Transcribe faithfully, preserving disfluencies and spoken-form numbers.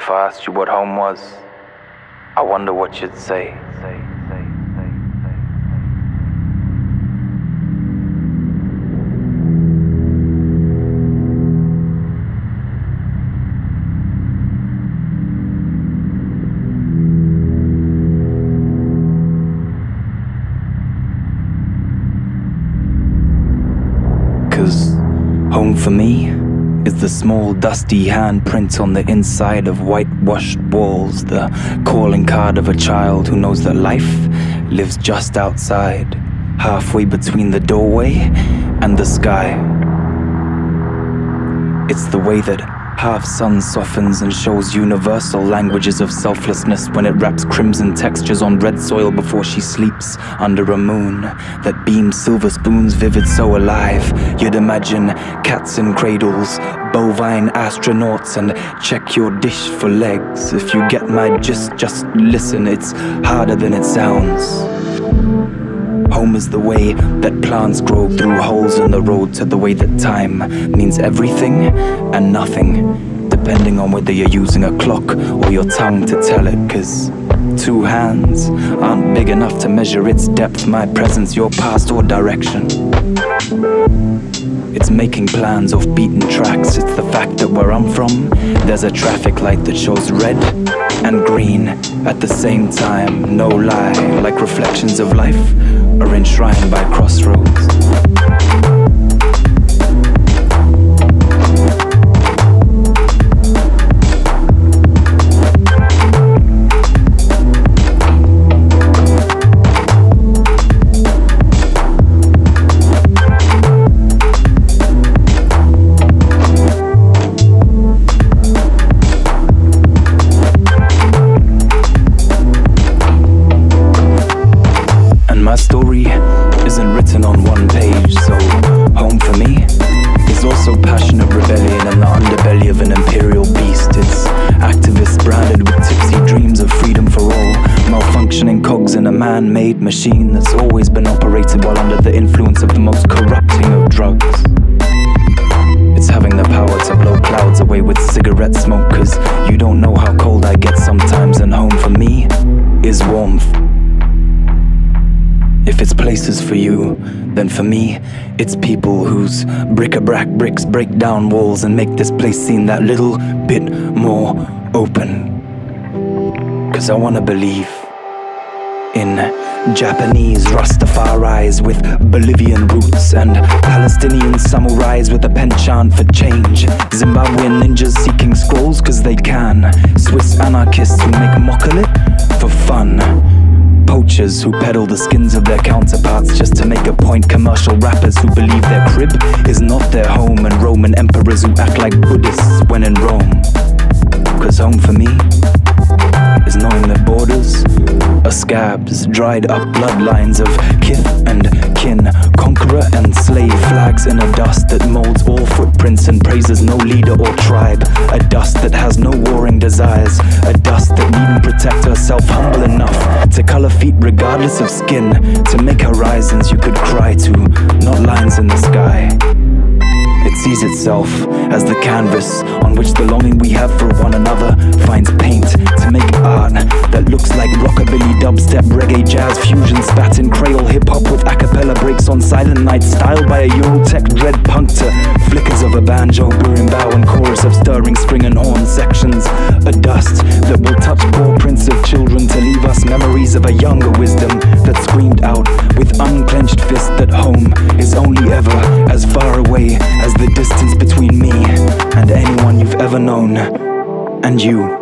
If I asked you what home was, I wonder what you'd say. Cause home for me is the small dusty handprint on the inside of whitewashed walls, the calling card of a child who knows that life lives just outside, halfway between the doorway and the sky. It's the way that half sun softens and shows universal languages of selflessness when it wraps crimson textures on red soil before she sleeps under a moon that beams silver spoons vivid so alive. You'd imagine cats in cradles, bovine astronauts, and check your dish for legs. If you get my gist, just listen, it's harder than it sounds. Home is the way that plants grow through holes in the road, to the way that time means everything and nothing, depending on whether you're using a clock or your tongue to tell it. Cause two hands aren't big enough to measure its depth, my presence, your past or direction. It's making plans off beaten tracks. It's the fact that where I'm from, there's a traffic light that shows red and green at the same time. No lie, like reflections of life are enshrined by crossroads. My story isn't written on one page, so home for me is also passionate rebellion in the underbelly of an imperial beast. It's activists branded with tipsy dreams of freedom for all, malfunctioning cogs in a man-made machine that's always been operated while under the influence of the most corrupting of drugs. It's having the power to blow clouds away with cigarette smoke, cause you don't know how cold I get sometimes, and home for me is warmth. If it's places for you, then for me, it's people whose bric-a-brac bricks break down walls and make this place seem that little bit more open. Cause I wanna believe in Japanese Rastafaris with Bolivian roots, and Palestinian samurais with a penchant for change, Zimbabwean ninjas seeking scrolls cause they can, Swiss anarchists who make mock of it for fun, poachers who peddle the skins of their counterparts just to make a point, commercial rappers who believe their crib is not their home, and Roman emperors who act like Buddhists when in Rome. Cause home for me is knowing that borders are scabs, dried up bloodlines of kith and kin, conqueror and slave, flags in a dust that molds all footprints and praises no leader or tribe, a dust that has no warring desires, a dust that needn't protect herself, humble enough to color feet regardless of skin, to make horizons you could cry to, not lines in the sky. It sees itself as the canvas on which the longing we have for one another finds paint to make art that looks like rockabilly, dubstep, reggae, jazz, fusion, spat in Creole, hip-hop with a cappella breaks on silent nights, styled by a Eurotech dread punk to flickers of a banjo, berimbau, and chorus of stirring string and horn sections, a dust that will touch paw prints of children to leave us memories of a younger wisdom that screamed out with unclenched fist that home is only ever as far away as the distance between me and anyone you've ever known, and you.